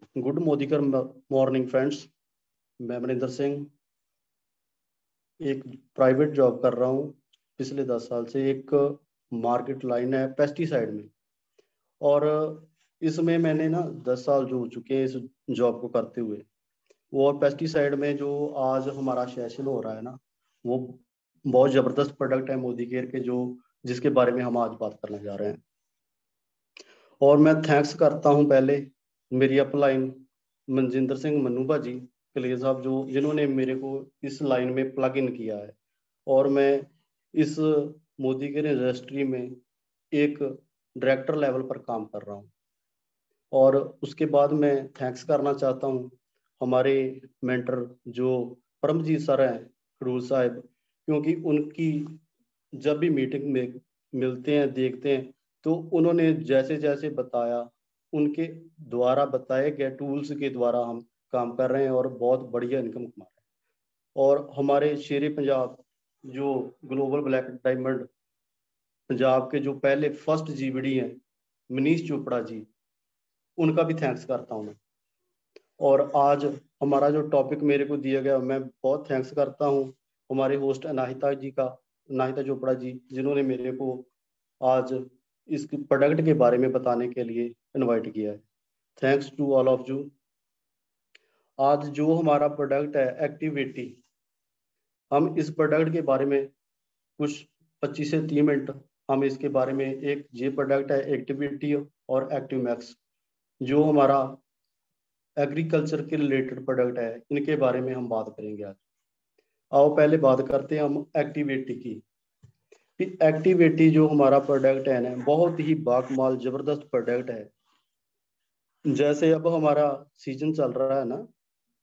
Good मोदिकर morning friends. मैं मनिंदर सिंह एक private job कर रहा हूँ पिछले 10 साल से। एक मार्केट लाइन है पेस्टिसाइड में, और इसमें मैंने ना 10 साल जो हो चुके हैं इस जॉब को करते हुए। वो और पेस्टिसाइड में जो आज हमारा सेशन हो रहा है ना, वो बहुत ज़बरदस्त प्रोडक्ट है मोदी केयर के, जो जिसके बारे में हम आज बात करने जा रहे हैं। और मैं थैंक्स करता हूँ पहले मेरी अपलाइन मनजिंदर सिंह मन्नू भाजी कलेर साहब, जो जिन्होंने मेरे को इस लाइन में प्लग इन किया है। और मैं इस मोदी के रजिस्ट्री में एक डायरेक्टर लेवल पर काम कर रहा हूँ। और उसके बाद मैं थैंक्स करना चाहता हूँ हमारे मेंटर जो परमजीत सर हैं खडूर साहब, क्योंकि उनकी जब भी मीटिंग में मिलते हैं देखते हैं तो उन्होंने जैसे जैसे बताया, उनके द्वारा बताए गए टूल्स के द्वारा हम काम कर रहे हैं और बहुत बढ़िया इनकम कमा रहे हैं। और हमारे शेरे पंजाब जो ग्लोबल ब्लैक डायमंड पंजाब के जो पहले फर्स्ट जीबीडी हैं मनीष चोपड़ा जी, उनका भी थैंक्स करता हूँ मैं। और आज हमारा जो टॉपिक मेरे को दिया गया, मैं बहुत थैंक्स करता हूँ हमारे होस्ट अनाहिता जी का, अनाहिता चोपड़ा जी, जिन्होंने मेरे को आज इस प्रोडक्ट के बारे में बताने के लिए इनवाइट किया है। Thanks to all of you. आज जो हमारा प्रोडक्ट है एक्टिविटी, हम इस प्रोडक्ट के बारे में कुछ 25 से 30 मिनट हम इसके बारे में, एक ये प्रोडक्ट है एक्टिविटी और एक्टिव मैक्स, जो हमारा एग्रीकल्चर के रिलेटेड प्रोडक्ट है, इनके बारे में हम बात करेंगे आज। आओ पहले बात करते हैं हम एक्टिविटी की। एक्टिविटी जो हमारा प्रोडक्ट है ना, बहुत ही बाकमाल जबरदस्त प्रोडक्ट है। जैसे अब हमारा सीजन चल रहा है ना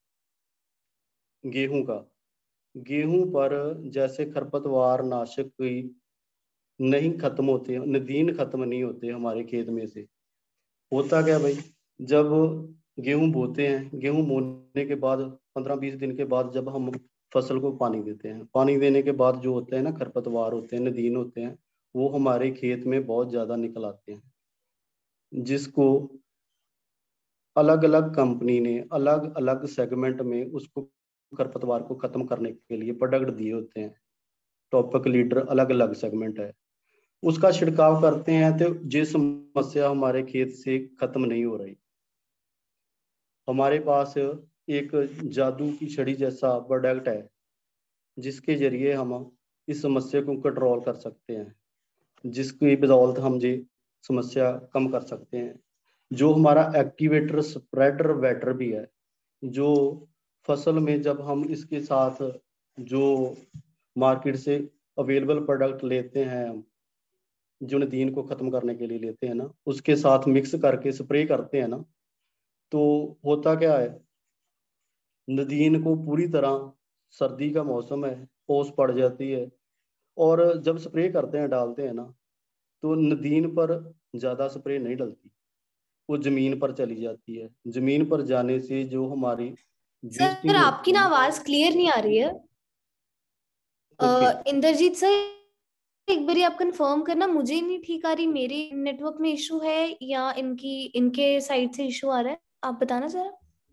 गेहूं का, गेहूं पर जैसे खरपतवार नाशक की नहीं खत्म होते, नदीन खत्म नहीं होते हमारे खेत में से। होता क्या भाई, जब गेहूं बोते हैं, गेहूं बोने के बाद 15-20 दिन के बाद जब हम फसल को पानी देते हैं, पानी देने के बाद जो होते हैं ना खरपतवार होते हैं, नदीन होते हैं, वो हमारे खेत में बहुत ज्यादा निकल आते हैं, जिसको अलग अलग कंपनी ने अलग अलग सेगमेंट में उसको खरपतवार को खत्म करने के लिए प्रोडक्ट दिए होते हैं। टॉपिक लीडर अलग अलग सेगमेंट है, उसका छिड़काव करते हैं तो ये समस्या हमारे खेत से खत्म नहीं हो रही। हमारे पास एक जादू की छड़ी जैसा प्रोडक्ट है, जिसके जरिए हम इस समस्या को कंट्रोल कर सकते हैं, जिसकी बदौलत हम ये समस्या कम कर सकते हैं। जो हमारा एक्टिवेटर स्प्रेडर वेटर भी है, जो फसल में जब हम इसके साथ जो मार्केट से अवेलेबल प्रोडक्ट लेते हैं, हम जो नदीन को खत्म करने के लिए लेते हैं ना, उसके साथ मिक्स करके स्प्रे करते हैं ना, तो होता क्या है, नदीन को पूरी तरह, सर्दी का मौसम है, ओस पड़ जाती है, और जब स्प्रे करते हैं डालते हैं ना, तो नदीन पर ज्यादा स्प्रे नहीं डलती, वो जमीन पर चली जाती है। जमीन पर जाने से जो हमारी सर वेस्टिंग आपकी होती है ना ना। आवाज क्लियर नहीं आ रही है। ओके। इंद्रजीत सर, एक बार आप कंफर्म करना, मुझे नहीं ठीक आ रही, मेरे नेटवर्क में इशू है या इनके साइड से इशू आ रहा है, आप बताना जरा।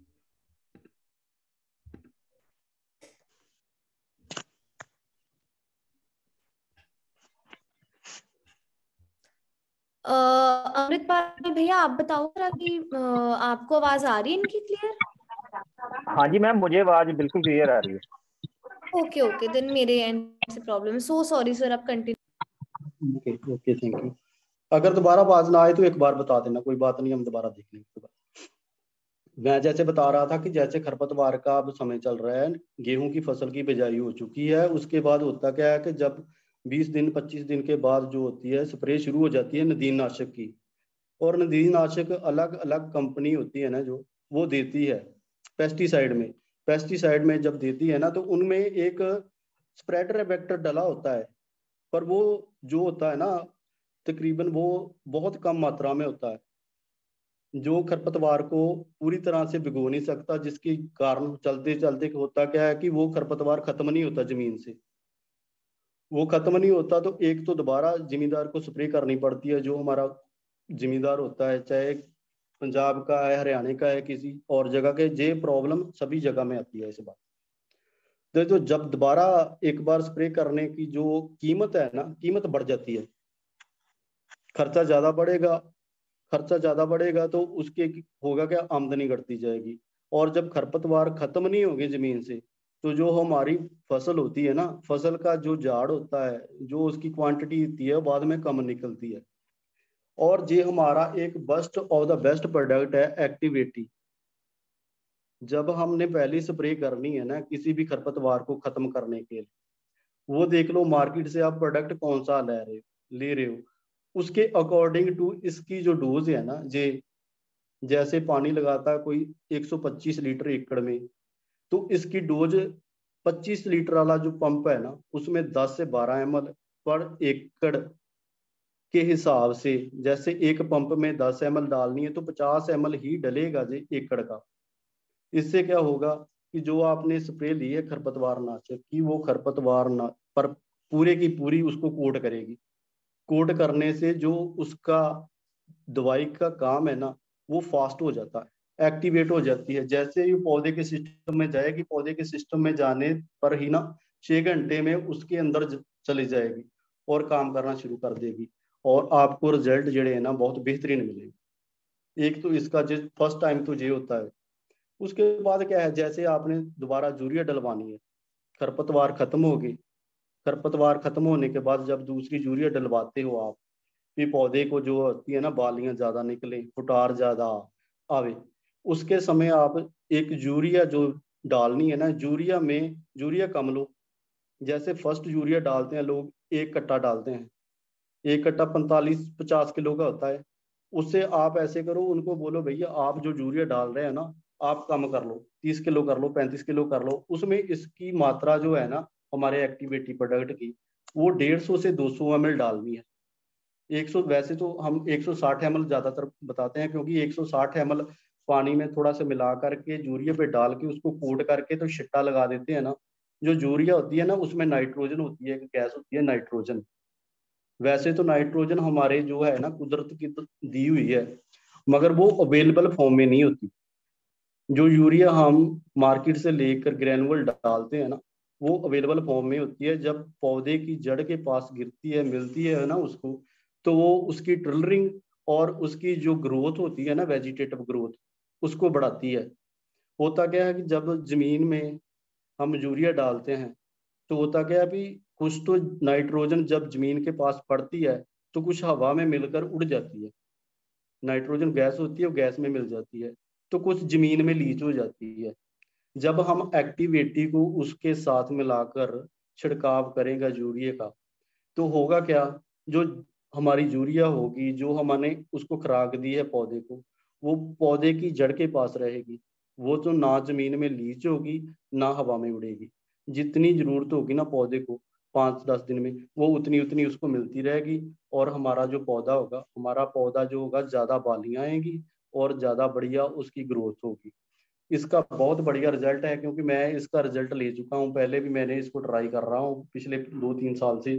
अमृतपाल भैया आप बताओ जरा कि आपको आवाज आ रही है इनकी क्लियर। हाँ जी मैम, मुझे आवाज बिल्कुल क्लियर आ रही है। ओके ओके, देन मेरे एंड से प्रॉब्लम है, सो सॉरी सर, आप continue. Okay okay, thank you. अगर दोबारा आवाज ना आए तो एक बार बता देना, कोई बात नहीं, हम दोबारा देख लेंगे। मैं जैसे बता रहा था कि जैसे खरपतवार का अब समय चल रहा है, गेहूं की फसल की बिजाई हो चुकी है, उसके बाद होता क्या है कि जब 20 दिन 25 दिन के बाद जो होती है स्प्रे शुरू हो जाती है नदीन नाशक की। और नदीन नाशक अलग अलग कंपनी होती है ना, जो वो देती है पेस्टिसाइड में। पेस्टिसाइड में जब देती है ना, तो उनमें एक स्प्रेडर वेक्टर डला होता है, पर वो जो होता है ना, तकरीबन वो बहुत कम मात्रा में होता है, जो खरपतवार को पूरी तरह से भिगो नहीं सकता, जिसके कारण चलते चलते होता क्या है कि वो खरपतवार खत्म नहीं होता जमीन से। वो खत्म नहीं होता तो एक तो दोबारा जिमींदार को स्प्रे करनी पड़ती है। जो हमारा जिमींदार होता है, चाहे पंजाब का है, हरियाणा का है, किसी और जगह के, ये प्रॉब्लम सभी जगह में आती है इस बात। तो जब दोबारा एक बार स्प्रे करने की जो कीमत है ना, कीमत बढ़ जाती है, खर्चा ज्यादा बढ़ेगा। खर्चा ज्यादा बढ़ेगा तो उसके होगा क्या, आमदनी घटती जाएगी। और जब खरपतवार खत्म नहीं होगी जमीन से, तो जो हमारी फसल होती है ना, फसल का जो झाड़ होता है, जो उसकी क्वांटिटी होती है, बाद में कम निकलती है। और ये हमारा एक best of the best product है एक्टिवेटी। जब हमने पहली स्प्रे करनी है ना किसी भी खरपतवार को खत्म करने के लिए, वो देख लो मार्केट से आप प्रोडक्ट कौन सा ले रहे हो, उसके अकॉर्डिंग टू इसकी जो डोज है ना, जे जैसे पानी लगाता है कोई 125 लीटर एकड़ में, तो इसकी डोज 25 लीटर वाला जो पंप है ना, उसमें 10 से 12 ml पर एकड़ के हिसाब से, जैसे एक पंप में 10 ml डालनी है तो 50 ml ही डलेगा जी एकड़ का। इससे क्या होगा कि जो आपने स्प्रे ली है खरपतवार नाशक की, वो खरपतवार ना पर पूरे की पूरी उसको कोट करेगी। कोट करने से जो उसका दवाई का काम है ना, वो फास्ट हो जाता है, एक्टिवेट हो जाती है। जैसे ही पौधे के सिस्टम में जाएगी, पौधे के सिस्टम में जाने पर ही ना 6 घंटे में उसके अंदर चली जाएगी और काम करना शुरू कर देगी। और आपको रिजल्ट जड़े है ना बहुत बेहतरीन मिलेंगे। एक तो इसका जो फर्स्ट टाइम तो ये होता है। उसके बाद क्या है, जैसे आपने दोबारा यूरिया डलवानी है, खरपतवार खत्म होगी, खरपतवार खत्म होने के बाद जब दूसरी यूरिया डलवाते हो आप, कि पौधे को जो होती है ना बालियां ज्यादा निकले, फुटार ज्यादा आवे, उसके समय आप एक यूरिया जो डालनी है ना, यूरिया में यूरिया कम लो। जैसे फर्स्ट यूरिया डालते हैं लोग, 1 कट्टा डालते हैं, 1 कट्टा 45-50 किलो का होता है। उससे आप ऐसे करो, उनको बोलो भैया आप जो यूरिया डाल रहे हैं ना, आप कम कर लो, 30 किलो कर लो, 35 किलो कर लो। उसमें इसकी मात्रा जो है ना हमारे एक्टिवेटी प्रोडक्ट की, वो 150 से 200 ml डालनी है। 100, वैसे तो हम 160 ml ज्यादातर बताते हैं, क्योंकि 160 ml पानी में थोड़ा सा मिला करके यूरिया पे डाल के उसको कोट करके तो छिट्टा लगा देते हैं ना। जो यूरिया होती है ना, उसमें नाइट्रोजन होती है, गैस होती है नाइट्रोजन। वैसे तो नाइट्रोजन हमारे जो है ना कुदरत की दी हुई है, मगर वो अवेलेबल फॉर्म में नहीं होती। जो यूरिया हम मार्केट से लेकर ग्रेनुअल डालते हैं ना, वो अवेलेबल फॉर्म में होती है। जब पौधे की जड़ के पास गिरती है, मिलती है ना उसको, तो वो उसकी ट्रिलरिंग और उसकी जो ग्रोथ होती है ना, वेजिटेटिव ग्रोथ, उसको बढ़ाती है। होता क्या है कि जब जमीन में हम यूरिया डालते हैं, तो होता क्या है अभी, कुछ तो नाइट्रोजन जब जमीन के पास पड़ती है तो कुछ हवा में मिलकर उड़ जाती है। नाइट्रोजन गैस होती है, वो गैस में मिल जाती है, तो कुछ जमीन में लीच हो जाती है। जब हम एक्टिवेटी को उसके साथ मिलाकर छिड़काव करेंगे यूरिया का, तो होगा क्या, जो हमारी यूरिया होगी, जो हमने उसको खुराक दी है पौधे को, वो पौधे की जड़ के पास रहेगी। वो तो ना जमीन में लीच होगी, ना हवा में उड़ेगी। जितनी जरूरत होगी ना पौधे को 5-10 दिन में, वो उतनी उतनी उसको मिलती रहेगी। और हमारा जो पौधा होगा, हमारा पौधा जो होगा, ज्यादा बालियां आएंगी और ज्यादा बढ़िया उसकी ग्रोथ होगी। इसका बहुत बढ़िया रिजल्ट है, क्योंकि मैं इसका रिजल्ट ले चुका हूँ, पहले भी मैंने इसको ट्राई कर रहा हूँ पिछले 2-3 साल से,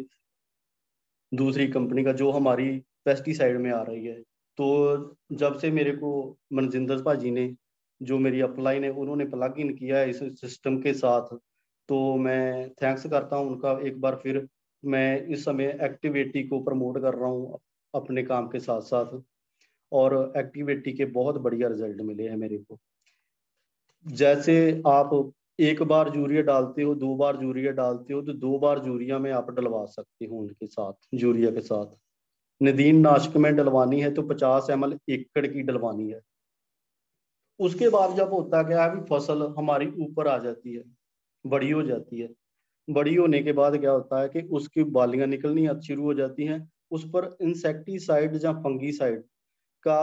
दूसरी कंपनी का जो हमारी पेस्टिसाइड में आ रही है। तो जब से मेरे को मनजिंदर भाजी ने, जो मेरी अपलाइन है, उन्होंने प्लग इन किया है इस सिस्टम के साथ, तो मैं थैंक्स करता हूँ उनका एक बार फिर। मैं इस समय एक्टिविटी को प्रमोट कर रहा हूँ अपने काम के साथ साथ, और एक्टिविटी के बहुत बढ़िया रिजल्ट मिले हैं मेरे को। जैसे आप एक बार यूरिया डालते हो, 2 बार यूरिया डालते हो, तो 2 बार यूरिया में आप डलवा सकते हो उनके साथ, यूरिया के साथ। नदीन नाशक में डलवानी है तो 50 ml एकड़ की डलवानी है। उसके बाद जब होता क्या है, फसल हमारी ऊपर आ जाती है, बड़ी हो जाती है। बड़ी होने के बाद क्या होता है कि उसकी बालियां निकलनी शुरू हो जाती हैं। उस पर इंसेक्टिसाइड या फंगीसाइड का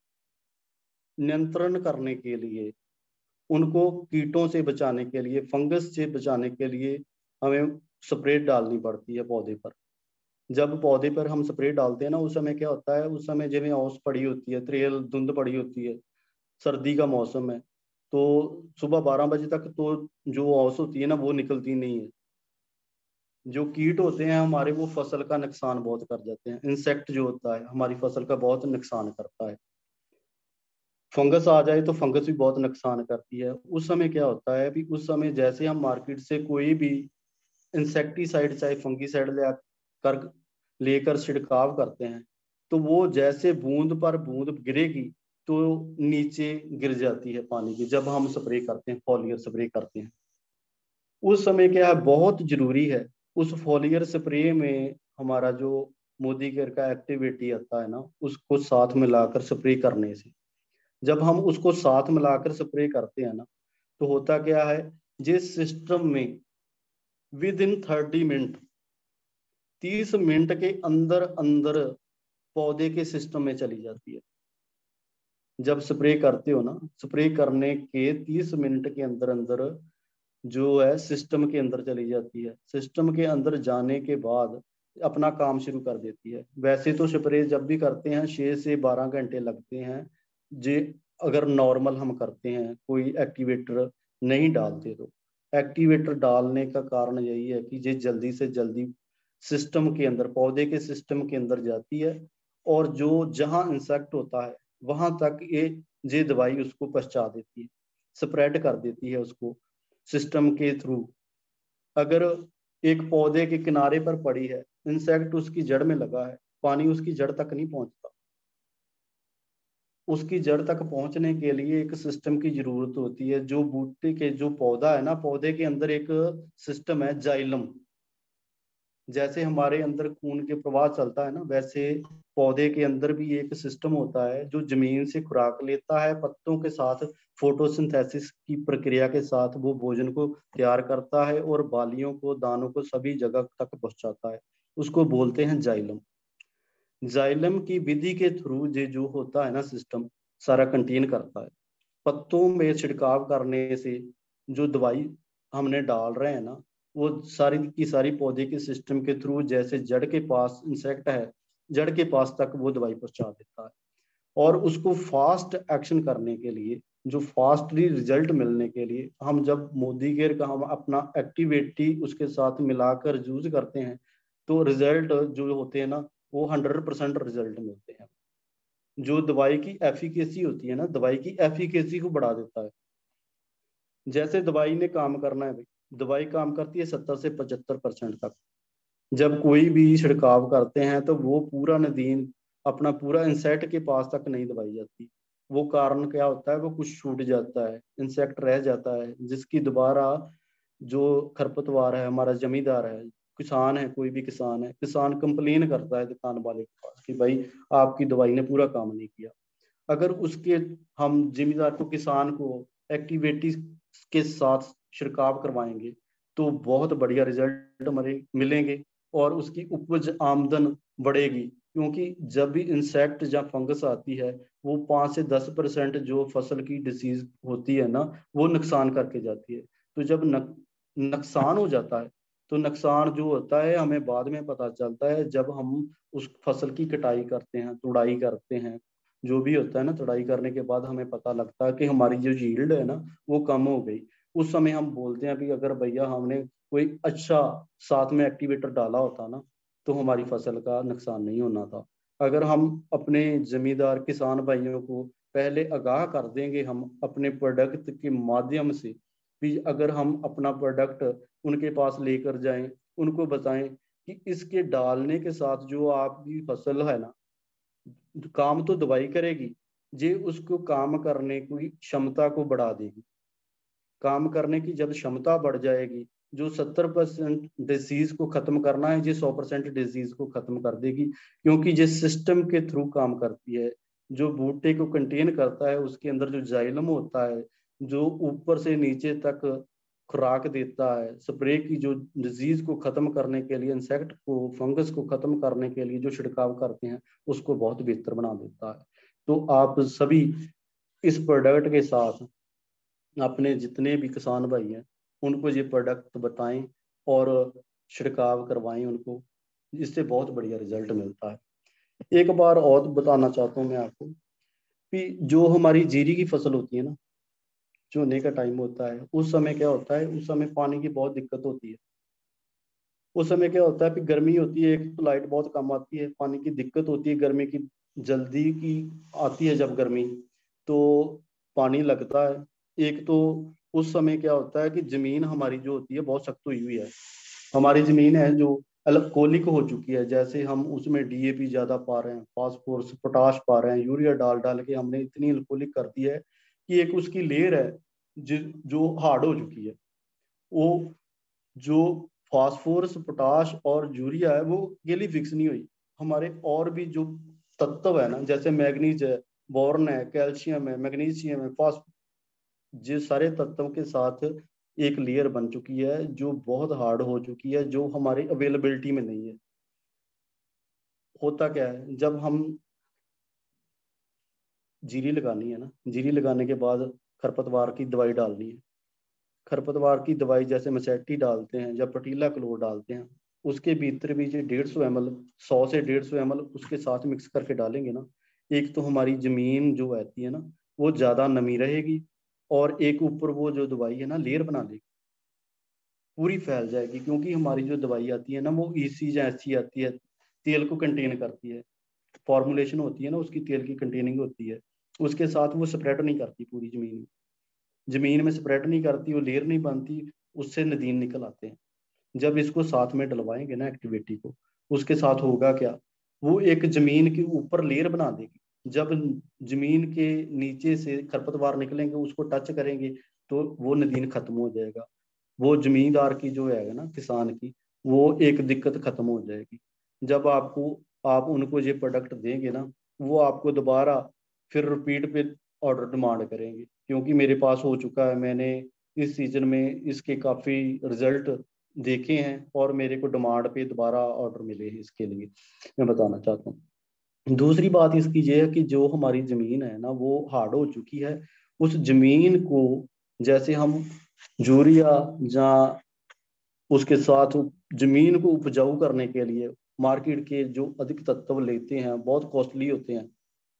नियंत्रण करने के लिए, उनको कीटों से बचाने के लिए, फंगस से बचाने के लिए हमें स्प्रे डालनी पड़ती है पौधे पर। जब पौधे पर हम स्प्रे डालते हैं ना, उस समय क्या होता है, उस समय जिन्हें औस पड़ी होती है, त्रेल धुंध पड़ी होती है, सर्दी का मौसम है, तो सुबह 12 बजे तक तो जो औस होती है ना वो निकलती नहीं है। जो कीट होते हैं हमारे, वो फसल का नुकसान बहुत कर जाते हैं। इंसेक्ट जो होता है हमारी फसल का बहुत नुकसान करता है। फंगस आ जाए तो फंगस भी बहुत नुकसान करती है। उस समय क्या होता है भी, उस समय जैसे हम मार्केट से कोई भी इंसेक्टिसाइड चाहे फंगीसाइड ले कर लेकर छिड़काव करते हैं, तो वो जैसे बूंद पर बूंद गिरेगी तो नीचे गिर जाती है पानी की, जब हम स्प्रे करते हैं, फॉलियर स्प्रे करते हैं। उस समय क्या है, बहुत जरूरी है उस फॉलियर स्प्रे में हमारा जो मोदी केयर का एक्टिविटी आता है ना, उसको साथ मिलाकर स्प्रे करने से, जब हम उसको साथ मिलाकर स्प्रे करते हैं ना, तो होता क्या है, जिस सिस्टम में विद इन 30 मिनट, 30 मिनट के अंदर अंदर पौधे के सिस्टम में चली जाती है। जब स्प्रे करते हो ना, स्प्रे करने के 30 मिनट के अंदर अंदर जो है सिस्टम के अंदर चली जाती है। सिस्टम के अंदर जाने के बाद अपना काम शुरू कर देती है। वैसे तो स्प्रे जब भी करते हैं 6 से 12 घंटे लगते हैं जे, अगर नॉर्मल हम करते हैं, कोई एक्टिवेटर नहीं डालते तो। एक्टिवेटर डालने का कारण यही है कि ये जल्दी से जल्दी सिस्टम के अंदर, पौधे के सिस्टम के अंदर जाती है, और जो जहां इंसेक्ट होता है वहां तक ये दवाई उसको पहुंचा देती है, स्प्रेड कर देती है उसको सिस्टम के थ्रू। अगर एक पौधे के किनारे पर पड़ी है, इंसेक्ट उसकी जड़ में लगा है, पानी उसकी जड़ तक नहीं पहुंचता। उसकी जड़ तक पहुंचने के लिए एक सिस्टम की जरूरत होती है। जो बूटे के जो पौधा है ना, पौधे के अंदर एक सिस्टम है जाइलम। जैसे हमारे अंदर खून के प्रवाह चलता है ना, वैसे पौधे के अंदर भी एक सिस्टम होता है जो जमीन से खुराक लेता है, पत्तों के साथ फोटोसिंथेसिस की प्रक्रिया के साथ वो भोजन को तैयार करता है और बालियों को, दानों को सभी जगह तक पहुंचाता है। उसको बोलते हैं जाइलम। जाइलम की विधि के थ्रू ये जो होता है ना सिस्टम, सारा कंटेन करता है। पत्तों में छिड़काव करने से जो दवाई हमने डाल रहे हैं ना, वो सारी की सारी पौधे के सिस्टम के थ्रू, जैसे जड़ के पास इंसेक्ट है, जड़ के पास तक वो दवाई पहुंचा देता है। और उसको फास्ट एक्शन करने के लिए, जो फास्टली रिजल्ट मिलने के लिए, हम जब मोदी केयर का हम अपना एक्टिविटी उसके साथ मिलाकर यूज करते हैं, तो रिजल्ट जो होते हैं ना, वो 100% रिजल्ट मिलते हैं। जो दवाई की एफिकेसी होती है ना, दवाई की एफिकेसी को बढ़ा देता है। जैसे दवाई ने काम करना है भाई, दवाई काम करती है 70 से 75% तक। जब कोई भी छिड़काव करते हैं तो वो पूरा नदीन अपना पूरा इंसेक्ट के पास तक नहीं दवाई जाती। वो कारण क्या होता है, वो कुछ छूट जाता है, इंसेक्ट रह जाता है, जिसकी दोबारा जो खरपतवार है, हमारा जमींदार है, किसान है, कोई भी किसान है, किसान कंप्लेन करता है दुकान वाले के पास कि भाई आपकी दवाई ने पूरा काम नहीं किया। अगर उसके, हम जिम्मेदार को, किसान को एक्टिविटीज के साथ छिड़काव करवाएंगे तो बहुत बढ़िया रिजल्ट हमारे मिलेंगे, और उसकी उपज आमदन बढ़ेगी। क्योंकि जब भी इंसेक्ट या फंगस आती है, वो 5 से 10% जो फसल की डिसीज होती है ना, वो नुकसान करके जाती है। तो जब नुकसान हो जाता है, तो नुकसान जो होता है हमें बाद में पता चलता है, जब हम उस फसल की कटाई करते हैं, तुड़ाई करते हैं, जो भी होता है ना, तुड़ाई करने के बाद हमें पता लगता है कि हमारी जो यील्ड है ना, वो कम हो गई। उस समय हम बोलते हैं कि अगर भैया हमने कोई अच्छा साथ में एक्टिवेटर डाला होता ना, तो हमारी फसल का नुकसान नहीं होना था। अगर हम अपने जमींदार किसान भाइयों को पहले आगाह कर देंगे, हम अपने प्रोडक्ट के माध्यम से भी, अगर हम अपना प्रोडक्ट उनके पास लेकर जाएं, उनको बताएं कि इसके डालने के साथ जो आपकी फसल है ना, काम तो दवाई करेगी, ये उसको काम करने की क्षमता को बढ़ा देगी। काम करने की जब क्षमता बढ़ जाएगी, जो 70% डिजीज को खत्म करना है, ये 100% डिजीज को खत्म कर देगी। क्योंकि ये सिस्टम के थ्रू काम करती है। जो बूटे को कंटेन करता है, उसके अंदर जो जाइलम होता है, जो ऊपर से नीचे तक खुराक देता है, स्प्रे की जो डिजीज को खत्म करने के लिए, इंसेक्ट को, फंगस को खत्म करने के लिए जो छिड़काव करते हैं, उसको बहुत बेहतर बना देता है। तो आप सभी इस प्रोडक्ट के साथ अपने जितने भी किसान भाई हैं, उनको ये प्रोडक्ट बताएं और छिड़काव करवाएं उनको, इससे बहुत बढ़िया रिजल्ट मिलता है। एक बार और बताना चाहता हूँ मैं आपको कि जो हमारी जीरी की फसल होती है ना, चूने का टाइम होता है, उस समय क्या होता है, उस समय पानी की बहुत दिक्कत होती है। उस समय क्या होता है कि गर्मी होती है, एक तो लाइट बहुत कम आती है, पानी की दिक्कत होती है, गर्मी की जल्दी की आती है जब गर्मी, तो पानी लगता है। एक तो उस समय क्या होता है कि जमीन हमारी जो होती है बहुत सख्त हुई हुई है, हमारी जमीन है जो अल्कोहलिक हो चुकी है। जैसे हम उसमें डीएपी ज्यादा पा रहे हैं, फास्फोरस पोटाश पा रहे हैं, यूरिया डाल डाल के हमने इतनी अल्कोहलिक कर दी है कि एक उसकी लेयर है जो हार्ड हो चुकी है। वो जो फास्फोरस पोटाश और यूरिया है वो गेली फिक्स नहीं हुई। हमारे और भी जो तत्व है ना, जैसे मैग्नीज है, बोरन है, कैल्शियम है, मैग्नीशियम है, ये सारे तत्वों के साथ एक लेयर बन चुकी है जो बहुत हार्ड हो चुकी है, जो हमारी अवेलेबिलिटी में नहीं है। होता क्या है, जब हम जीरी लगानी है ना, जीरी लगाने के बाद खरपतवार की दवाई डालनी है। खरपतवार की दवाई जैसे मसेटी डालते हैं या पटीला क्लोर डालते हैं, उसके भीतर भी जो 150 ml 100 से 150 ml उसके साथ मिक्स करके डालेंगे ना, एक तो हमारी जमीन जो रहती है ना वो ज्यादा नमी रहेगी, और एक ऊपर वो जो दवाई है ना लेयर बना देगी, पूरी फैल जाएगी। क्योंकि हमारी जो दवाई आती है ना वो ईसी या ऐसी आती है, तेल को कंटेन करती है, फॉर्मुलेशन होती है ना उसकी, तेल की कंटेनिंग होती है, उसके साथ वो स्प्रेड नहीं करती पूरी जमीन में स्प्रेड नहीं करती, वो लेयर नहीं बनती, उससे नदीन निकल आते हैं। जब इसको साथ में डलवाएंगे ना एक्टिविटी को, उसके साथ होगा क्या, वो एक जमीन के ऊपर लेयर बना देगी। जब जमीन के नीचे से खरपतवार निकलेंगे उसको टच करेंगे तो वो नदीन खत्म हो जाएगा। वो जमींदार की जो है ना, किसान की, वो एक दिक्कत खत्म हो जाएगी। जब आप उनको ये प्रोडक्ट देंगे ना, वो आपको दोबारा फिर रिपीट पे ऑर्डर डिमांड करेंगे, क्योंकि मेरे पास हो चुका है, मैंने इस सीजन में इसके काफी रिजल्ट देखे हैं और मेरे को डिमांड पे दोबारा ऑर्डर मिले हैं इसके लिए, मैं बताना चाहता हूँ। दूसरी बात इसकी ये है कि जो हमारी जमीन है ना वो हार्ड हो चुकी है, उस जमीन को जैसे हम यूरिया या उसके साथ जमीन को उपजाऊ करने के लिए मार्केट के जो अधिक तत्व लेते हैं बहुत कॉस्टली होते हैं।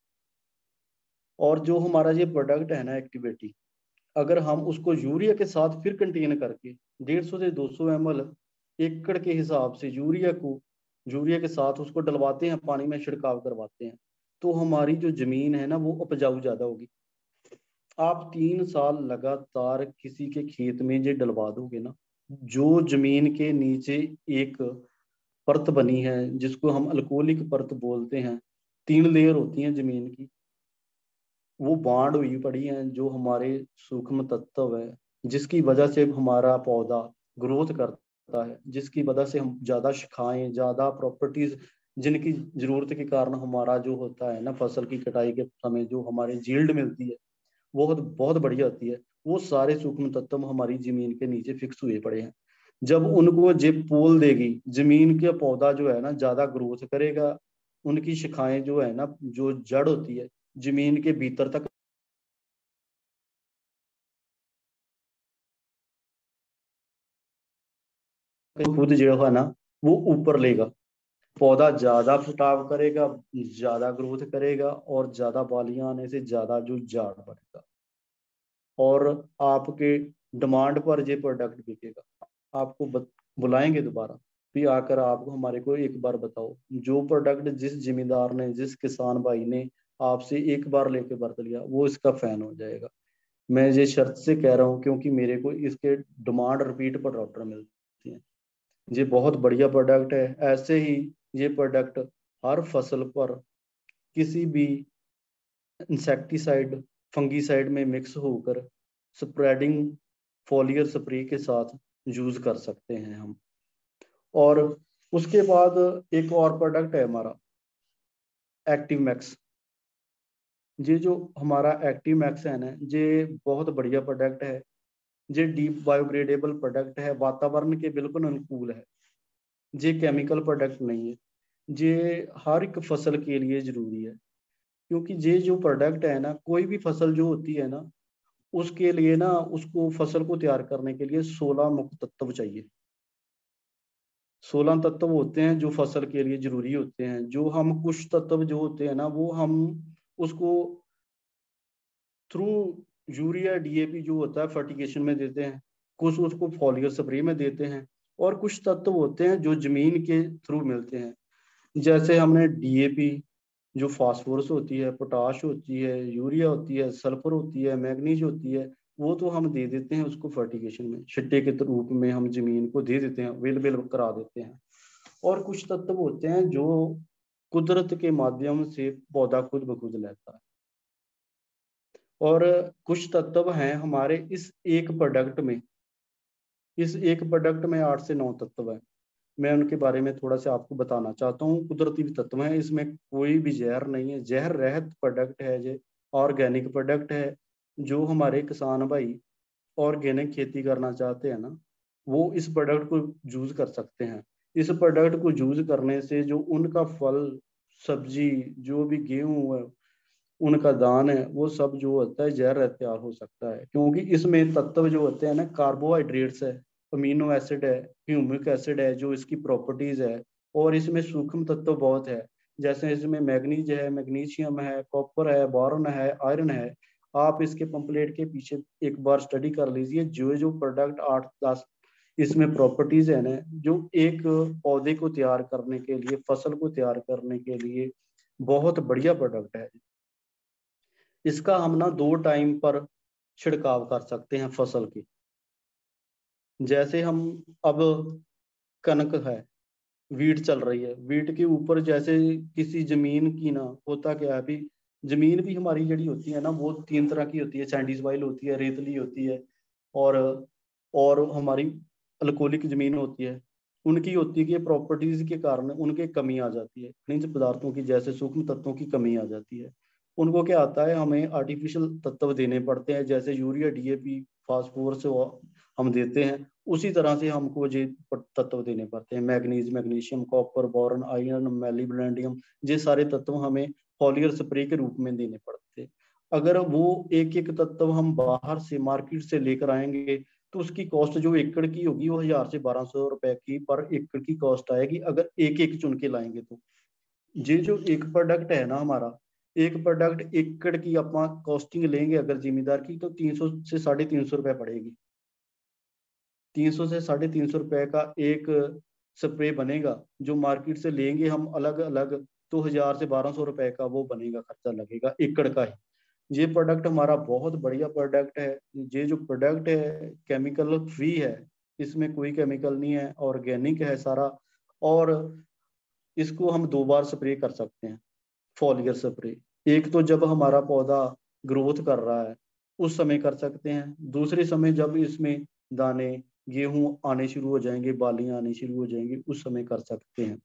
और जो हमारा ये प्रोडक्ट है ना एक्टिविटी, अगर हम उसको यूरिया के साथ फिर कंटेन करके 150 से 200 ml एकड़ के हिसाब से यूरिया के साथ उसको डलवाते हैं, पानी में छिड़काव करवाते हैं, तो हमारी जो जमीन है ना वो उपजाऊ ज्यादा होगी। आप 3 साल लगातार किसी के खेत में ये डलवा दोगे ना, जो जमीन के नीचे एक परत बनी है जिसको हम अल्कोहलिक परत बोलते हैं, 3 लेयर होती हैं जमीन की, वो बांड हुई पड़ी हैं, जो हमारे सूक्ष्म तत्व है जिसकी वजह से हमारा पौधा ग्रोथ करता है, जिसकी वजह से हम ज्यादा शाखाएं, ज्यादा प्रॉपर्टीज, जिनकी जरूरत के कारण हमारा जो होता है ना फसल की कटाई के समय जो हमारे जील्ड मिलती है वो बहुत बहुत बढ़िया होती है। वो सारे सूक्ष्म तत्व हमारी जमीन के नीचे फिक्स हुए पड़े हैं। जब उनको जिप पोल देगी, जमीन का पौधा जो है ना ज्यादा ग्रोथ करेगा, उनकी शाखाएं जो है ना, जो जड़ होती है जमीन के भीतर तक खुद जो है ना वो ऊपर लेगा, पौधा ज्यादा फुटाव करेगा, ज्यादा ग्रोथ करेगा, और ज्यादा बालियां आने से ज्यादा जो झाड़ बढ़ेगा, और आपके डिमांड पर ये प्रोडक्ट बिकेगा। आपको बुलाएंगे दोबारा भी आकर, आपको हमारे को एक बार बताओ, जो प्रोडक्ट जिस जिम्मेदार ने, जिस किसान भाई ने आपसे एक बार लेके बरत लिया वो इसका फैन हो जाएगा। मैं ये शर्त से कह रहा हूँ क्योंकि मेरे को इसके डिमांड रिपीट पर ऑर्डर मिलती है। ये बहुत बढ़िया प्रोडक्ट है। ऐसे ही ये प्रोडक्ट हर फसल पर किसी भी इंसेक्टिसाइड, फंगीसाइड में मिक्स होकर स्प्रेडिंग फॉलियर स्प्रे के साथ यूज कर सकते हैं हम। और उसके बाद एक और प्रोडक्ट है हमारा एक्टिव मैक्स। ये जो हमारा एक्टिव मैक्स है ना, ये बहुत बढ़िया प्रोडक्ट है। ये डीप बायोग्रेडेबल प्रोडक्ट है, वातावरण के बिल्कुल अनुकूल है, ये केमिकल प्रोडक्ट नहीं है, ये हर एक फसल के लिए जरूरी है। क्योंकि ये जो प्रोडक्ट है ना, कोई भी फसल जो होती है ना उसके लिए ना, उसको फसल को तैयार करने के लिए 16 मुख्य तत्व चाहिए। 16 तत्व होते हैं जो फसल के लिए जरूरी होते हैं। जो हम कुछ तत्व जो होते हैं ना वो हम उसको थ्रू यूरिया डीएपी जो होता है फर्टिगेशन में देते हैं, कुछ उसको फॉलियर स्प्रे में देते हैं, और कुछ तत्व होते हैं जो जमीन के थ्रू मिलते हैं। जैसे हमने डीएपी जो फास्फोरस होती है, पोटाश होती है, यूरिया होती है, सल्फर होती है, मैग्नीज होती है, वो तो हम दे देते हैं उसको फर्टिगेशन में, छिट्टे के रूप में हम जमीन को दे देते हैं, अवेलेबल करा देते हैं। और कुछ तत्व होते हैं जो कुदरत के माध्यम से पौधा खुद ब खुद लेता है, और कुछ तत्व हैं हमारे इस एक प्रोडक्ट में, इस एक प्रोडक्ट में 8 से 9 तत्व हैं। मैं उनके बारे में थोड़ा सा आपको बताना चाहता हूँ। कुदरती तत्व हैं, इसमें कोई भी जहर नहीं है, जहर रहित प्रोडक्ट है, ये ऑर्गेनिक प्रोडक्ट है। जो हमारे किसान भाई ऑर्गेनिक खेती करना चाहते हैं ना, वो इस प्रोडक्ट को यूज कर सकते हैं। इस प्रोडक्ट को यूज करने से जो उनका फल, सब्जी, जो भी गेहूं है, उनका दान है, वो सब जो होता है जहर तैयार हो सकता है, क्योंकि इसमें तत्व जो होते हैं ना, कार्बोहाइड्रेट्स है, अमीनो एसिड है, ह्यूमिक एसिड है, जो इसकी प्रॉपर्टीज है, और इसमें सूक्ष्म तत्व बहुत है। जैसे इसमें मैग्नीज है, मैग्नीशियम है, कॉपर है, बोरॉन है, आयरन है। आप इसके पंपलेट के पीछे एक बार स्टडी कर लीजिए, जो जो प्रोडक्ट 8-10 इसमें प्रॉपर्टीज है ना, जो एक पौधे को तैयार करने के लिए, फसल को तैयार करने के लिए बहुत बढ़िया प्रोडक्ट है। इसका हम ना 2 टाइम पर छिड़काव कर सकते हैं फसल की। जैसे हम अब कनक है, वीट चल रही है, वीट के ऊपर जैसे किसी जमीन की ना, होता क्या है, अभी जमीन भी हमारी जड़ी होती है ना, वो 3 तरह की होती है, सैंडी सॉइल होती है, रेतली होती है, और हमारी अल्कोहलिक जमीन होती है। उनकी होती है कि प्रॉपर्टीज के कारण उनके कमी आ जाती है, खनिज पदार्थों की, जैसे सूक्ष्म तत्वों की कमी आ जाती है। उनको क्या आता है, हमें आर्टिफिशियल तत्व देने पड़ते हैं, जैसे यूरिया, डीएपी, फास्फोरस हम देते हैं, उसी तरह से हमको ये तत्व देने पड़ते हैं। Manganese, magnesium, copper, boron, iron, molybdenum, ये सारे तत्व हमें फॉलियर स्प्रे के रूप में देने पड़ते हैं। अगर वो एक एक तत्व हम बाहर से मार्केट से लेकर आएंगे, तो उसकी कॉस्ट जो एकड़ की होगी वो 1000 से 1200 रुपए की पर एकड़ की कॉस्ट आएगी, अगर एक एक चुन के लाएंगे तो। ये जो एक प्रोडक्ट है ना हमारा, एक प्रोडक्ट एकड़ की आप कॉस्टिंग लेंगे अगर जिम्मेदार की, तो 300 से 350 रुपए पड़ेगी। 300 से 350 रुपए का एक स्प्रे बनेगा, जो मार्केट से लेंगे हम अलग अलग, तो 1000 से 1200 रुपए का वो बनेगा, खर्चा लगेगा एकड़ का ही। ये प्रोडक्ट हमारा बहुत बढ़िया प्रोडक्ट है। ये जो प्रोडक्ट है केमिकल फ्री है, इसमें कोई केमिकल नहीं है, ऑर्गेनिक है सारा, और इसको हम 2 बार स्प्रे कर सकते हैं, फॉलियर स्प्रे। एक तो जब हमारा पौधा ग्रोथ कर रहा है उस समय कर सकते हैं, दूसरे समय जब इसमें दाने, गेहूं आने शुरू हो जाएंगे, बालियां आने शुरू हो जाएंगी, उस समय कर सकते हैं।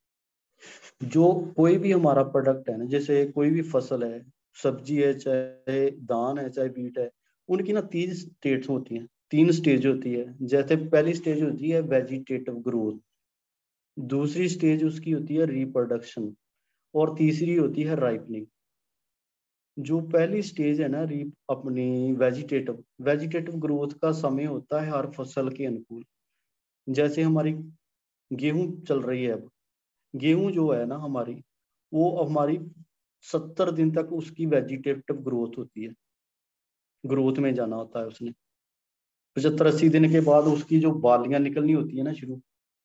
जो कोई भी हमारा प्रोडक्ट है ना, जैसे कोई भी फसल है, सब्जी है, चाहे धान है, चाहे बीट है, उनकी ना 3 स्टेट्स होती हैं, 3 स्टेज होती है। जैसे पहली स्टेज होती है वेजिटेटिव ग्रोथ, दूसरी स्टेज उसकी होती है रिप्रोडक्शन, और तीसरी होती है राइपनिंग। जो पहली स्टेज है ना, अपनी वेजिटेटिव ग्रोथ का समय होता है हर फसल के अनुकूल। जैसे हमारी गेहूं चल रही है, अब गेहूं जो है ना हमारी, वो हमारी 70 दिन तक उसकी वेजिटेटिव ग्रोथ होती है, ग्रोथ में जाना होता है उसने। 75-80 दिन के बाद उसकी जो बालियां निकलनी होती है ना शुरू,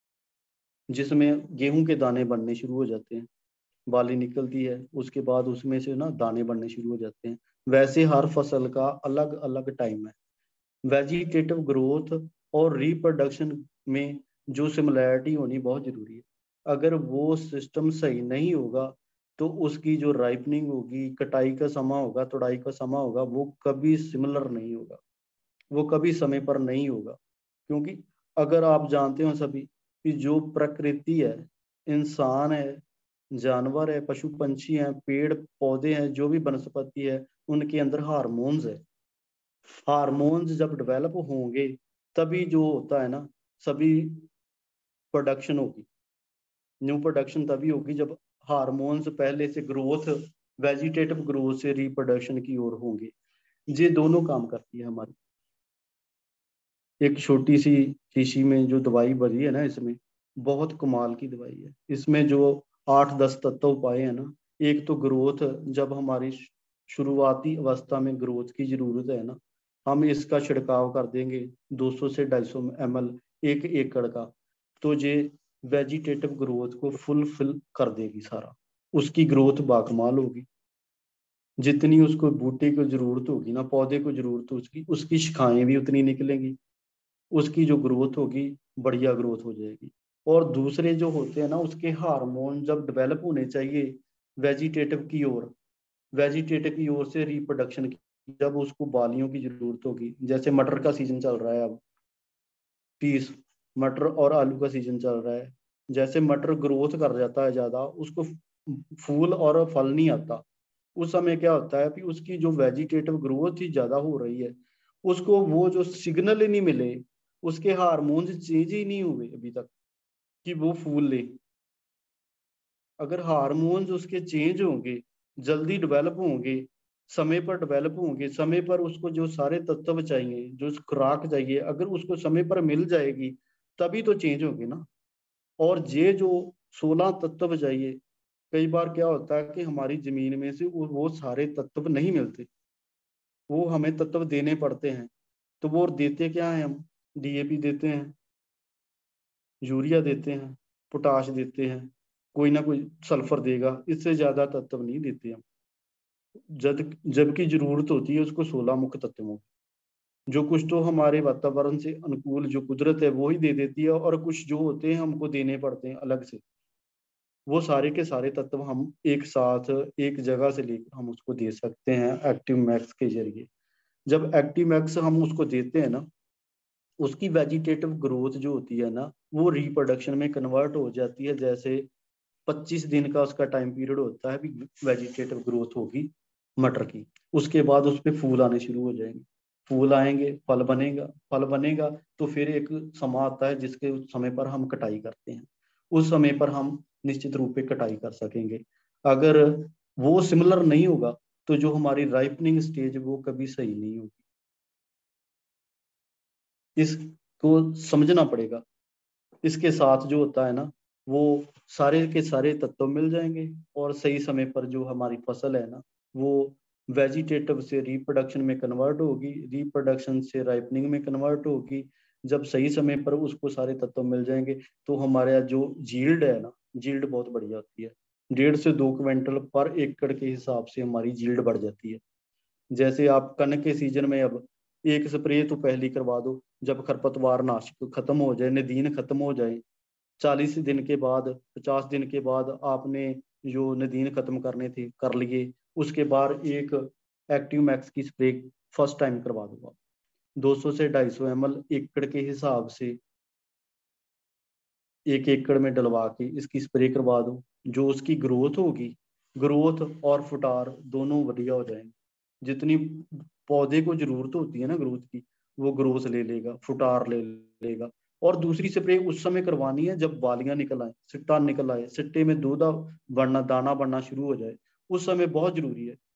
जिसमें गेहूं के दाने बनने शुरू हो जाते हैं, बाली निकलती है, उसके बाद उसमें से ना दाने बनने शुरू हो जाते हैं। वैसे हर फसल का अलग अलग टाइम है। वेजिटेटिव ग्रोथ और रिप्रोडक्शन में जो सिमिलैरिटी होनी बहुत जरूरी है। अगर वो सिस्टम सही नहीं होगा, तो उसकी जो राइपनिंग होगी, कटाई का समय होगा, तुड़ाई का समय होगा, वो कभी सिमिलर नहीं होगा, वो कभी समय पर नहीं होगा। क्योंकि अगर आप जानते हो सभी कि जो प्रकृति है, इंसान है, जानवर है, पशु पंछी हैं, पेड़ पौधे हैं, जो भी वनस्पति है, उनके अंदर हार्मोन्स है। हार्मोन्स जब डेवलप होंगे, तभी जो होता है ना, सभी प्रोडक्शन होगी। न्यू प्रोडक्शन तभी होगी जब हार्मोन्स पहले से ग्रोथ, वेजिटेटिव ग्रोथ से रिप्रोडक्शन की ओर होंगे। ये दोनों काम करती है हमारी। एक छोटी सी शीशी में जो दवाई भरी है ना, इसमें बहुत कमाल की दवाई है। इसमें जो 8-10 तत्व पाए हैं ना, एक तो ग्रोथ, जब हमारी शुरुआती अवस्था में ग्रोथ की जरूरत है ना, हम इसका छिड़काव कर देंगे 200 से 250 ml 1 एकड़ का, तो ये वेजिटेटिव ग्रोथ को फुलफिल कर देगी सारा। उसकी ग्रोथ बाकमाल होगी। जितनी उसको बूटे को जरूरत होगी ना, पौधे को जरूरत उसकी उसकी शाखाएं भी उतनी निकलेंगी, उसकी जो ग्रोथ होगी बढ़िया ग्रोथ हो जाएगी। और दूसरे जो होते हैं ना, उसके हार्मोन जब डेवलप होने चाहिए वेजिटेटिव की ओर, वेजिटेटिव की ओर से रिप्रोडक्शन की, जब उसको बालियों की जरूरत होगी, जैसे मटर का सीजन चल रहा है अब, पीस मटर और आलू का सीजन चल रहा है, जैसे मटर ग्रोथ कर जाता है ज्यादा, उसको फूल और फल नहीं आता, उस समय क्या होता है कि उसकी जो वेजिटेटिव ग्रोथ ही ज्यादा हो रही है, उसको वो जो सिग्नल ही नहीं मिले, उसके हार्मोन्स चेंज ही नहीं हुए अभी तक कि वो फूल ले। अगर हार्मोन्स उसके चेंज होंगे, जल्दी डेवलप होंगे, समय पर डेवलप होंगे, समय पर उसको जो सारे तत्व चाहिए, जो खुराक चाहिए, अगर उसको समय पर मिल जाएगी तभी तो चेंज होंगे ना। और ये जो 16 तत्व चाहिए, कई बार क्या होता है कि हमारी जमीन में से वो सारे तत्व नहीं मिलते, वो हमें तत्व देने पड़ते हैं। तो वो देते क्या है हम? डीएपी देते हैं, यूरिया देते हैं, पोटाश देते हैं, कोई ना कोई सल्फर देगा, इससे ज्यादा तत्व नहीं देते हम। जबकि जरूरत होती है उसको 16 मुख्य तत्वों की। जो कुछ तो हमारे वातावरण से अनुकूल जो कुदरत है वो ही दे देती है, और कुछ जो होते हैं हमको देने पड़ते हैं अलग से। वो सारे के सारे तत्व हम एक साथ एक जगह से लेकर हम उसको दे सकते हैं एक्टिव मैक्स के जरिए। जब एक्टिव मैक्स हम उसको देते हैं ना, उसकी वेजिटेटिव ग्रोथ जो होती है ना, वो रिप्रोडक्शन में कन्वर्ट हो जाती है। जैसे 25 दिन का उसका टाइम पीरियड होता है, वेजिटेटिव ग्रोथ होगी मटर की, उसके बाद उस पर फूल आने शुरू हो जाएंगे, फूल आएंगे, फल बनेगा, फल बनेगा तो फिर एक समय आता है जिसके समय पर हम कटाई करते हैं, उस समय पर हम निश्चित रूप से कटाई कर सकेंगे। अगर वो सिमिलर नहीं होगा तो जो हमारी राइपनिंग स्टेज वो कभी सही नहीं होगी। इसको समझना पड़ेगा। इसके साथ जो होता है ना, वो सारे के सारे तत्व मिल जाएंगे, और सही समय पर जो हमारी फसल है ना, वो वेजिटेटिव से रिप्रोडक्शन में कन्वर्ट होगी, रिप्रोडक्शन से राइपनिंग में कन्वर्ट होगी। जब सही समय पर उसको सारे तत्व मिल जाएंगे तो हमारे जो जील्ड है ना, जील्ड बहुत बढ़िया होती है। 1.5 से 2 क्विंटल पर एकड़ के हिसाब से हमारी जील्ड बढ़ जाती है। जैसे आप कनक के सीजन में अब एक स्प्रे तो पहली करवा दो, जब खरपतवार नाशक खत्म हो जाए, नदीन खत्म हो जाए, 40 दिन के बाद, 50 दिन के बाद आपने जो नदीन खत्म करने थे कर लिए, उसके बाद एक एक्टिव मैक्स की स्प्रे फर्स्ट टाइम करवा दूंगा। 200 से 250 ml एकड़ के हिसाब से एक एकड़ में डलवा के इसकी स्प्रे करवा दो। जो उसकी ग्रोथ होगी, ग्रोथ और फुटार दोनों बढ़िया हो जाएंगे। जितनी पौधे को जरूरत होती है ना ग्रोथ की, वो ग्रोथ ले लेगा, फुटार ले लेगा। और दूसरी स्प्रे उस समय करवानी है जब बालियां निकल आए, सिट्टा निकल आए, सिट्टे में दूधा बढ़ना, दाना बढ़ना शुरू हो जाए, उस समय बहुत जरूरी है।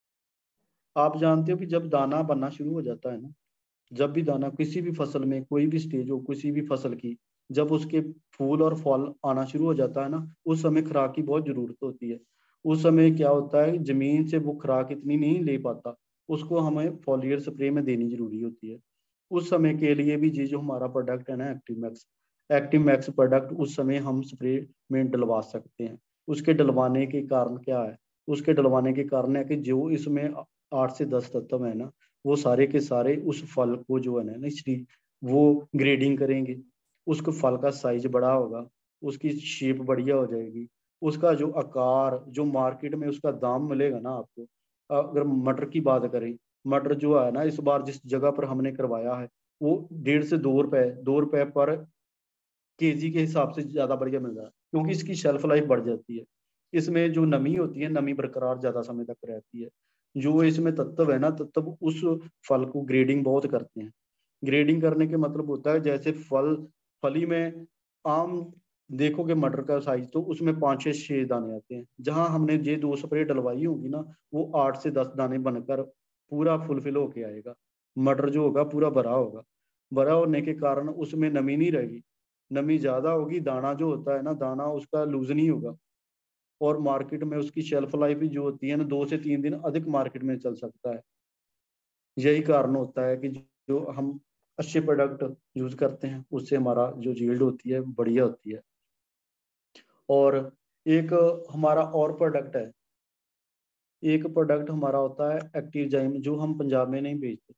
आप जानते हो कि जब दाना बनना शुरू हो जाता है ना, जब भी दाना किसी भी फसल में, कोई भी स्टेज हो किसी भी फसल की, जब उसके फूल और फल आना शुरू हो जाता है ना, उस समय खुराक की बहुत जरूरत होती है। उस समय क्या होता है, जमीन से वो खुराक इतनी नहीं ले पाता, उसको हमें फॉलियर स्प्रे में देनी जरूरी होती है। उस समय के लिए भी ये जो हमारा प्रोडक्ट है ना, एक्टिव मैक्स प्रोडक्ट, उस समय हम स्प्रे में डलवा सकते हैं। उसके डलवाने के कारण क्या है? उसके डलवाने के कारण है कि जो इसमें 8 से 10 तत्व है ना, वो सारे के सारे उस फल को जो है ना वो ग्रेडिंग करेंगे, उसको फल का साइज बड़ा होगा, उसकी शेप बढ़िया हो जाएगी, उसका जो आकार, जो मार्केट में उसका दाम मिलेगा ना आपको। अगर मटर की बात करें, मटर जो है ना, इस बार जिस जगह पर हमने करवाया है, वो 1.5 से 2 रुपए पर केजी के हिसाब से ज्यादा बढ़िया मिल रहा है, क्योंकि इसकी शेल्फ लाइफ बढ़ जाती है। इसमें जो नमी होती है, नमी बरकरार ज्यादा समय तक रहती है। जो इसमें तत्व है ना, तत्व उस फल को ग्रेडिंग बहुत करते हैं। ग्रेडिंग करने के मतलब होता है, जैसे फली में आम देखोगे मटर का साइज, तो उसमें 5 से 6 दाने आते हैं। जहां हमने ये 2 स्प्रे डलवाई होगी ना, वो 8 से 10 दाने बनकर पूरा फुलफिल होके आएगा। मटर जो होगा पूरा भरा होगा, भरा होने के कारण उसमें नमी नहीं रहेगी। नमी ज्यादा होगी, दाना जो होता है ना, दाना उसका लूज नहीं होगा, और मार्केट में उसकी शेल्फ लाइफ भी जो होती है ना, 2 से 3 दिन अधिक मार्केट में चल सकता है। यही कारण होता है कि जो हम अच्छे प्रोडक्ट यूज करते हैं, उससे हमारा जो यील्ड होती है बढ़िया होती है। और एक हमारा और प्रोडक्ट है, एक प्रोडक्ट हमारा होता है एक्टिव जाइम, जो हम पंजाब में नहीं बेचते।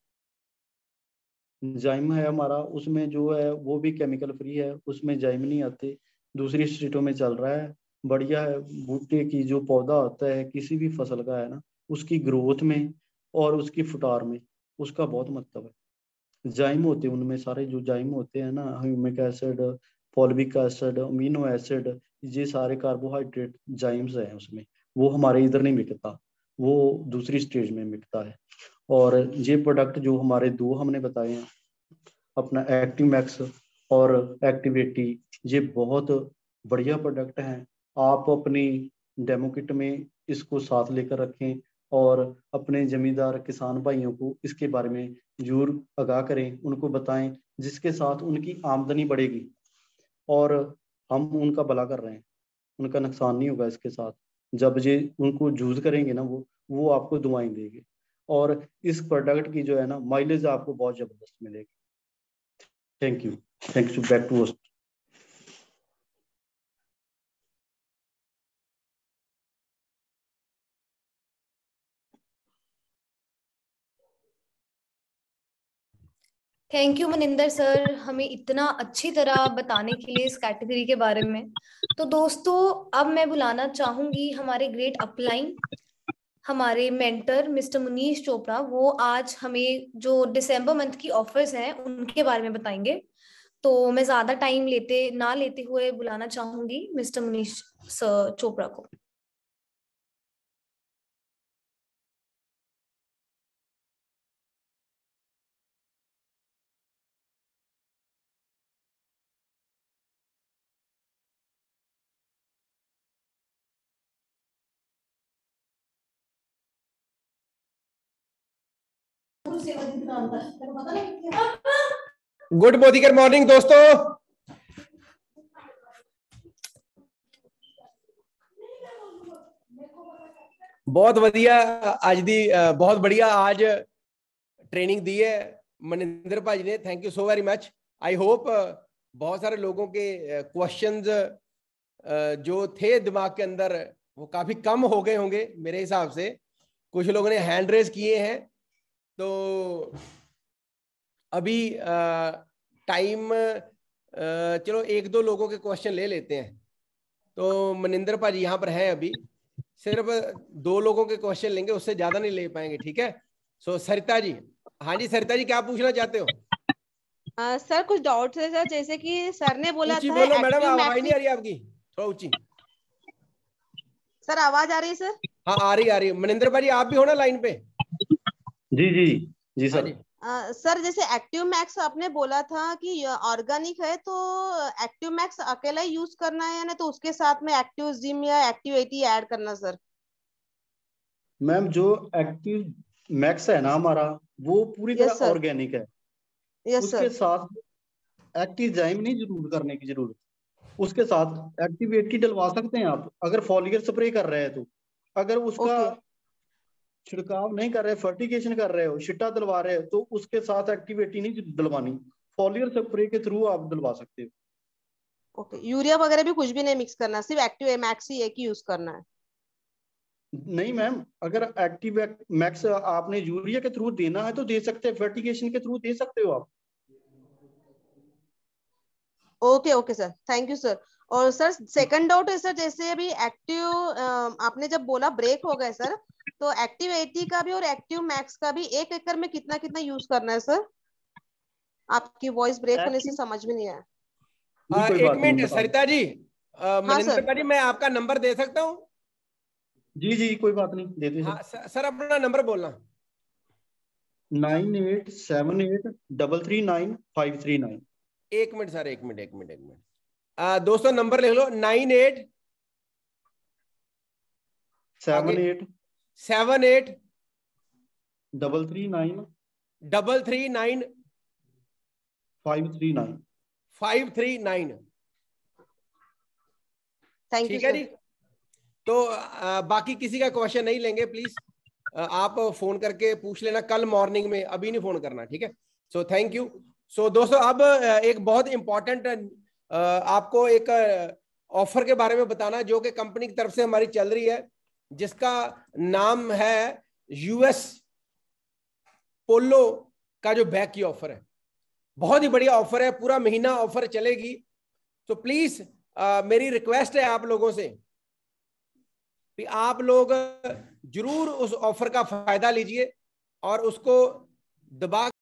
जाइम है हमारा, उसमें जो है वो भी केमिकल फ्री है, उसमें जाइम नहीं आते। दूसरी स्टेटों में चल रहा है, बढ़िया है। बूटे की जो पौधा होता है किसी भी फसल का है ना, उसकी ग्रोथ में और उसकी फुटार में उसका बहुत महत्व है। जाइम होते हैं उनमें सारे, जो जाइम होते हैं ना, humic acid, fulvic acid, amino acid, ये सारे कार्बोहाइड्रेट जाइम्स हैं उसमें। वो हमारे इधर नहीं बिकता, वो दूसरी स्टेज में बिकता है। और ये प्रोडक्ट जो हमारे दो हमने बताए हैं, अपना एक्टिव मैक्स और एक्टिविटी, ये बहुत बढ़िया प्रोडक्ट हैं। आप अपनी डेमो किट में इसको साथ लेकर रखें और अपने जमींदार किसान भाइयों को इसके बारे में जरूर आगाह करें, उनको बताएं, जिसके साथ उनकी आमदनी बढ़ेगी और हम उनका भला कर रहे हैं, उनका नुकसान नहीं होगा इसके साथ। जब ये उनको यूज करेंगे ना, वो आपको दुआएं देंगे। और इस प्रोडक्ट की जो है ना, माइलेज आपको बहुत जबरदस्त मिलेगी। Thank you. Thanks to back to host. Thank you Maninder sir, हमें इतना अच्छी तरह बताने के लिए इस कैटेगरी के बारे में। तो दोस्तों, अब मैं बुलाना चाहूंगी हमारे ग्रेट अपलाइन, हमारे मेंटर मिस्टर मुनीश चोपड़ा। वो आज हमें जो दिसंबर मंथ की ऑफर्स हैं उनके बारे में बताएंगे। तो मैं ज्यादा टाइम लेते हुए बुलाना चाहूंगी मिस्टर मुनीश सर चोपड़ा को। गुड मोदिकर मॉर्निंग दोस्तों। बहुत बढ़िया आज दी बहुत बढ़िया आज ट्रेनिंग दी है मनिंदर भाजी ने, thank you so very much. I hope बहुत सारे लोगों के क्वेश्चंस जो थे दिमाग के अंदर वो काफी कम हो गए होंगे मेरे हिसाब से। कुछ लोगों ने हैंड रेज किए हैं, तो अभी टाइम चलो एक दो लोगों के क्वेश्चन ले लेते हैं। तो मनिंदर भाजी यहाँ पर हैं, अभी सिर्फ दो लोगों के क्वेश्चन लेंगे, उससे ज्यादा नहीं ले पाएंगे, ठीक है। सो सरिता जी, हाँ जी सरिता जी, क्या पूछना चाहते हो? सर कुछ डाउट्स है सर, जैसे कि सर ने बोला ऊंची था बोलो मैडम, एक्टिव आवाज मैक्स। नहीं आ रही आपकी, थोड़ा ऊंची। सर आवाज आ रही है सर? हाँ आ रही है। मनिंदर भाजी आप भी हो ना लाइन पे? जी जी जी हाँ सर। जी। सर जैसे एक्टिव मैक्स आपने बोला था कि ऑर्गेनिक है, तो एक्टिव मैक्स अकेला ही यूज करना है या ना, तो उसके साथ में एक्टिव जिम या एक्टिव 80 ऐड करना सर? मैम, जो एक्टिव मैक्स है ना हमारा, वो पूरी यस तरह सर। ऑर्गेनिक है। यस उसके सर। साथ एक्टिव जाइम नहीं जरूर करने की जरूरत, उसके साथ एक्टिवेटी डलवा सकते हैं आप, अगर फॉलियर स्प्रे कर रहे हैं तो। अगर उसका ओके छिड़काव नहीं कर रहे, फर्टिगेशन कर रहे हो, छिट्टा डलवा रहे हो, तो उसके साथ एक्टिवेटी नहीं डलवानी, फॉलियर स्प्रे के थ्रू आप डलवा सकते हो। ओके, यूरिया वगैरह भी कुछ भी नहीं मिक्स करना, सिर्फ एक्टिव मैक्स ही एक ही यूज करना है? नहीं मैम, अगर एक्टिव मैक्स आपने यूरिया के थ्रू देना है तो दे सकते हैं, फर्टिगेशन के थ्रू दे सकते हो आप। Okay okay sir, thank you sir. और सर सेकंड डाउट है सर, जैसे अभी एक्टिव आपने जब बोला ब्रेक हो गए सर, तो एक्टिव 80 का भी और एक्टिव मैक्स का भी 1 एकड़ में कितना कितना यूज करना है सर? आपकी वॉइस ब्रेक होने से एक्टिव समझ में नहीं आया। कोई एक बात नहीं, मिनट बता दो। सरिता जी, हाँ मनिंदर सर। भाजी मैं आपका नंबर दे सकता हूँ? जी जी कोई बात नहीं, दे दे हाँ सर अपना नंबर बोलना। 9878339539। एक मिनट सर, एक मिनट। दोस्तों नंबर लिख लो, 98 आगे 78 78 339 339 539। 539। थैंक यू ठीक है सर। जी। तो बाकी किसी का क्वेश्चन नहीं लेंगे, प्लीज आप फोन करके पूछ लेना कल मॉर्निंग में, अभी नहीं फोन करना, ठीक है। So thank you. सो दोस्तों अब एक बहुत इंपॉर्टेंट आपको एक ऑफर के बारे में बताना जो कि कंपनी की तरफ से हमारी चल रही है, जिसका नाम है यूएस पोलो का जो बैग की ऑफर है। बहुत ही बढ़िया ऑफर है, पूरा महीना ऑफर चलेगी। तो प्लीज मेरी रिक्वेस्ट है आप लोगों से कि आप लोग जरूर उस ऑफर का फायदा लीजिए और उसको दबा